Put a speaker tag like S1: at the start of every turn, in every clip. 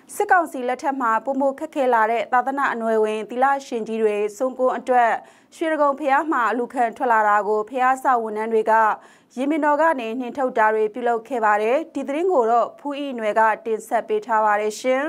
S1: စစ်ကောင်စီလက်ထက်မှာပုံမခက်ခဲလာတဲ့သာသနာအနွယ်ဝင်သီလရှင်ကြီးတွေစုံကိုအတွက်ရွှေရကုံဖျားမှာအလူခံထွက်လာတာကိုဖျားဆောက်ဝန်ထမ်းတွေကရေမင်တော်ကနေနှင်ထုတ်တာတွေပြုလုပ်ခဲ့ပါတယ်ဒီသတင်းကိုတော့ဖူးဤနွယ်ကတင်ဆက်ပေးထားပါတယ်ရှင်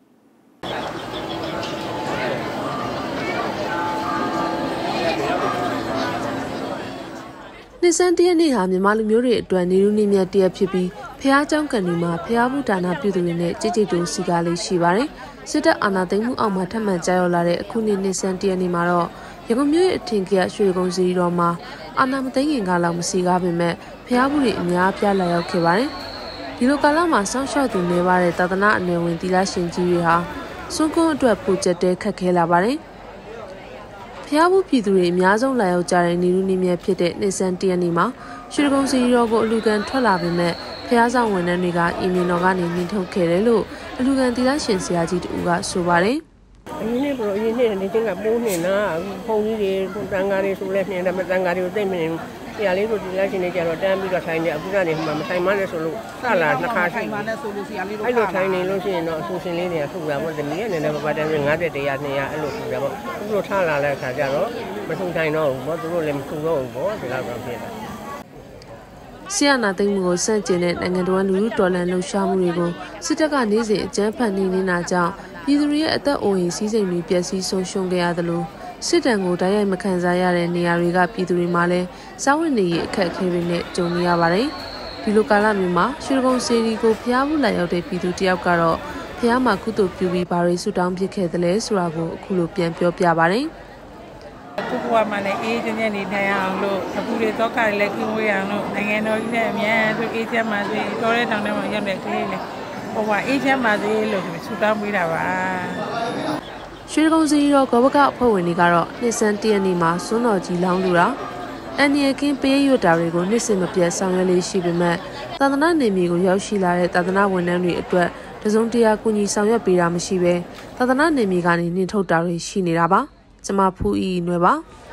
S2: နှစ်စန်းတရက်နေ့ဟာမြန်မာလူမျိုးတွေအတွက်နေလူနေမြတ်တရက်ဖြစ်ပြီးဖျားเจ้าကန်တွေမှာဖျားဘူးဒါနာပြုသူတွေနဲ့ကြည်ကြည်တူစီကားလေးရှိပါတယ်စစ်တပ်အာဏာသိမ်းမှုအောက်မှာထပ်မံကြာရောက်လာတဲ့အခုနှစ်စန်းတရက်နေ့မှာတော့ရန်ကုန်မြို့ရဲ့အထင်ကြီးရွှေကုန်းစီတော်မှာအာဏာမသိမ်းခင်ကလောက်မစီကားပေမဲ့ဖျားဘူးတွေအများပြားလာရောက်ခဲ့ပါတယ်ဒီလိုကာလမှာစောင့်ရှောက်သူနေပါတဲ့သာသနာအနယ်ဝင်သီလရှင်ကြီးတွေဟာစွန့်ကွန်းအတွက်ပူကျက်တဲ့ခက်ခဲလာပါတယ်ဖျားဘူးပြည်သူတွေအများဆုံးလာရောက်ကြတဲ့နေလူနေမြတ်ဖြစ်တဲ့နှစ်စန်းတရက်နေ့မှာရွှေကုန်းစီတော်ကိုအလူခံထွက်လာပေမဲ့ဖျားဆောင်ဝန်ထမ်းတွေကအီမင်တော်ကနေနှင်ထုတ်ခဲ့တယ်လို့အလူခံသီလရှင်ဆရာကြီးတူကဆိုပါတယ်
S3: အင်းနဲ့ဘလို့အင်းနဲ့နေချင်းကပိုးနေတာဖုန်ကြီးတွေတန်ကားတွေဆိုလဲနေတာမတန်ကားတွေကိုသိမ့်မနေဆရာလေးတို့ဒီလက်ရှင်တွေကြတော့တန်းပြီးတော့ထိုင်နေအခုကနေမှမထိုင်မနဲ့ဆိုလို့စလာနှစ်ခါရှိမှနဲ့ဆိုလို့ဆရာလေးတို့အဲ့လိုထိုင်နေလို့ရှိရင်တော့အဆူရှင်လေးတွေကထုတ်တာပေါ့တမီးကနေလည်းပပတန်း50 100 200အဲ့လိုထုတ်တာပေါ့သူတို့ထားလာတဲ့အခါကျတော့မထုတ်ထိုင်တော့ဘူးပေါ့သူတို့လည်းမထုတ်တော့ဘူးပေါ့ဒီလောက်တော့ဖြစ်တာ
S2: ဆီယနာသိမ်းမှုကိုစန့်ကျင်တဲ့နိုင်ငံတော်လူလူတော်လှန်လှုပ်ရှားမှုတွေကိုစစ်တပ်ကနေ့စဉ်အကြမ်းဖက်နေတာကြောင့်ပြည်သူတွေရဲ့အသက်အိုးအိမ်စီးစိမ်တွေပျက်စီးဆုံးရှုံးခဲ့ရသလိုစစ်တမ်းကိုတိုက်ရိုက်မခံစားရတဲ့နေရာတွေကပြည်သူတွေမှာလည်းစားဝတ်နေရေးအခက်အခဲတွေနဲ့ကြုံနေရပါတယ်။ဒီလိုကာလမျိုးမှာရွှေကုန်းစေရီကိုဖျားဘူးလာရောက်တဲ့ပြည်သူတယောက်ကတော့ဖျားမှာကုသိုလ်ပြုပြီးဘာတွေဆုတောင်းဖြစ်ခဲ့သလဲဆိုတာကိုအခုလိုပြန်ပြောပြပါတယ်
S4: ။အခုကမှလည်းအေးချမ်းချမ်းနေထိုင်အောင်လို့အခုတွေတော့ကလည်းကင်းဝေးအောင်လို့နိုင်ငံတော်ကြီးနဲ့အများဆိုအေးချမ်းပါစေတော်တဲ့တောင်ထဲမှာရောက်တဲ့ကလေးလေးဟိုကအေးချမ်းပါစေလို့ဆုတောင်းပေးတာပါ
S2: ရွှေကုန်းစီရောဂဘကအဖွဲ့ဝင်တွေကတော့နှစ်စန်းတရက်နေ့မှာစွန်းတော်ကြီးလောင်းလူတာအန်ရီကင်းပေးရွတ်တာတွေကိုနှစ်စဉ်မပြတ်ဆောင်ရွက်လေးရှိပေမဲ့သာသနာနေမျိုးကိုရောက်ရှိလာတဲ့သာသနာဝန်ထမ်းတွေအတွက်တစုံတရာကူညီဆောင်ရွက်ပေးတာမရှိဘဲသာသနာနေမျိုးကနေနှင်ထုတ်တာတွေရှိနေတာပါကျမဖူးဤနွယ်ပါ